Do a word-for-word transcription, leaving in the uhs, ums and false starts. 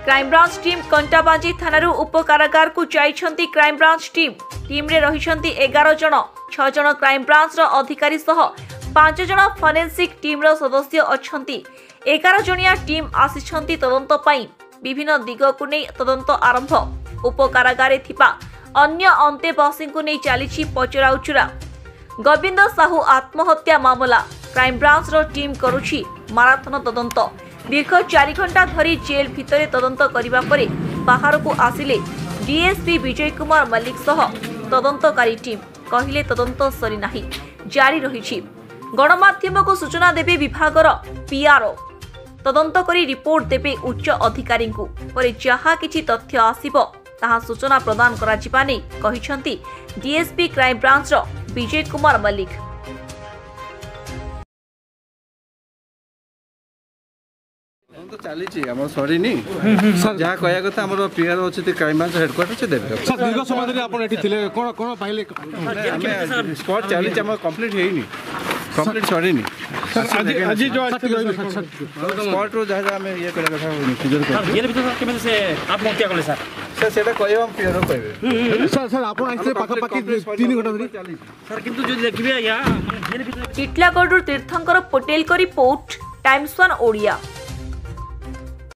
Crime branch team Kantabanji थाना उपकारागार को जाइछंती crime branch team team रे रहिछंती एगार जन छह जन क्राइमब्रांच रो अधिकारी सह पांच जन फॉरेंसिक टीम रो सदस्य अछंती। एगार जनिया टीम आसिछंती तदंत पई विभिन्न दिग को नै तदंत आरंभ। उपकारागारे थिपा अन्य अंतेवासी को नै चलीछि पचराउचुरा। गोविंद साहू आत्महत्या मामला क्राइमब्रांच रो टीम करुछि माराथन तदंत। दीर्घ चार घंटा धरी जेल भितरे तदंत करिबा परे बाहर को आसिले डीएसपी विजय कुमार मल्लिक सह तदंतकारी टीम कहिले तदंत सरी नाही जारी रहिछि। गणमाध्यम को सूचना देबे विभागर पीआरओ तदंत करी रिपोर्ट देबे उच्च अधिकारी को परे जहा किछि तथ्य आसीबो ताहा सूचना प्रदान करा जिबा नै कहिसंती डीएसपी क्राइम ब्रांच रो विजय कुमार मल्लिक। तो चली आम सरी जहाँ कह कथा आम पीआर अच्छे क्राइम ब्रांच हेडक्वार्टर से देवे सर दीर्घ समय धरि आपण एठी थिले कोन कोन पाइले स्पॉट चली आम कंप्लीट हेनी कंप्लीट सरी आज आज जो आज स्पॉट रो जहाँ आम ये करा कथा निजर जेल भीतर केमे से आत्महत्या कले सर सर सेटा कहबा हम पीआर कहबे सर सर आपण आइसे पाखा पाखी तीन घंटा धरि सर किंतु जो देखिबे या जेल भीतर टिटलागढ़ तीर्थंकर पटेल को रिपोर्ट टाइम्स वन ओडिया।